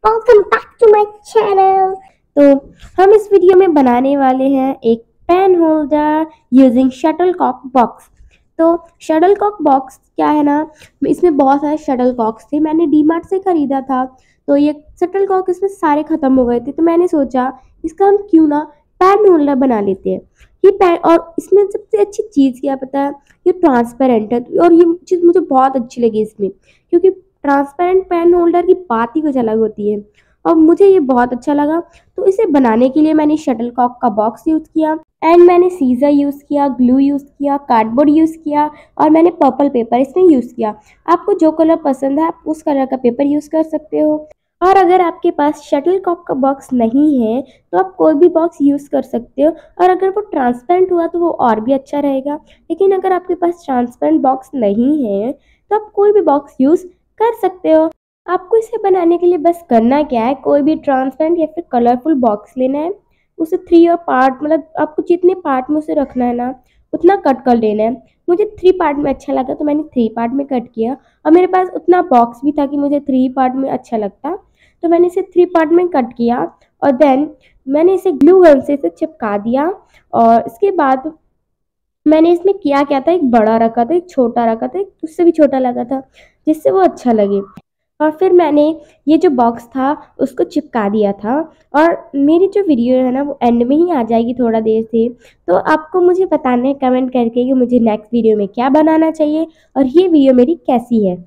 Welcome back to my channel. तो हम इस वीडियो में बनाने वाले हैं एक pen holder using shuttlecock box. तो शटलकॉक बॉक्स क्या है ना, इसमें बहुत सारे शटलकॉक्स थे, मैंने डीमार्ट से खरीदा था। तो ये शटलकॉक इसमें सारे ख़त्म हो गए थे, तो मैंने सोचा इसका हम क्यों ना पेन होल्डर बना लेते हैं। ये पेन, और इसमें सबसे अच्छी चीज़ क्या पता है, ये ट्रांसपेरेंट है। और ये चीज़ मुझे बहुत अच्छी लगी इसमें, क्योंकि ट्रांसपेरेंट पेन होल्डर की बात ही कुछ अलग होती है और मुझे ये बहुत अच्छा लगा। तो इसे बनाने के लिए मैंने शटलकॉक का बॉक्स यूज़ किया एंड मैंने सीज़र यूज़ किया, ग्लू यूज़ किया, कार्डबोर्ड यूज़ किया और मैंने पर्पल पेपर इसमें यूज़ किया। आपको जो कलर पसंद है आप उस कलर का पेपर यूज़ कर सकते हो। और अगर आपके पास शटलकॉक का बॉक्स नहीं है तो आप कोई भी बॉक्स यूज़ कर सकते हो, और अगर वो ट्रांसपेरेंट हुआ तो वो और भी अच्छा रहेगा। लेकिन अगर आपके पास ट्रांसपेरेंट बॉक्स नहीं है तो आप कोई भी बॉक्स यूज़ कर सकते हो। आपको इसे बनाने के लिए बस करना क्या है, कोई भी ट्रांसपेरेंट या फिर कलरफुल बॉक्स लेना है, उसे 3 और पार्ट, मतलब आपको जितने पार्ट में उसे रखना है ना उतना कट कर लेना है। मुझे 3 पार्ट में अच्छा लगा तो मैंने 3 पार्ट में कट किया, और मेरे पास उतना बॉक्स भी था कि मुझे 3 पार्ट में अच्छा लगता, तो मैंने इसे 3 पार्ट में कट किया। और देन मैंने इसे ग्लू गन से इसे चिपका दिया। और इसके बाद मैंने इसमें किया क्या था, एक बड़ा रखा था, एक छोटा रखा था, एक उससे भी छोटा लगा था जिससे वो अच्छा लगे। और फिर मैंने ये जो बॉक्स था उसको चिपका दिया था। और मेरी जो वीडियो है ना वो एंड में ही आ जाएगी थोड़ा देर से। तो आपको मुझे बताना है कमेंट करके कि मुझे नेक्स्ट वीडियो में क्या बनाना चाहिए और ये वीडियो मेरी कैसी है।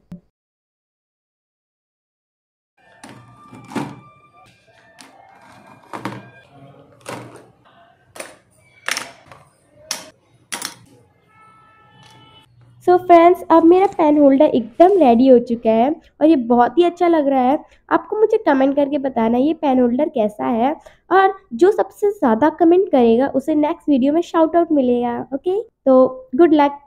सो फ्रेंड्स, अब मेरा पेन होल्डर एकदम रेडी हो चुका है और ये बहुत ही अच्छा लग रहा है। आपको मुझे कमेंट करके बताना ये पेन होल्डर कैसा है, और जो सबसे ज़्यादा कमेंट करेगा उसे नेक्स्ट वीडियो में शाउट आउट मिलेगा। ओके, तो गुड लक।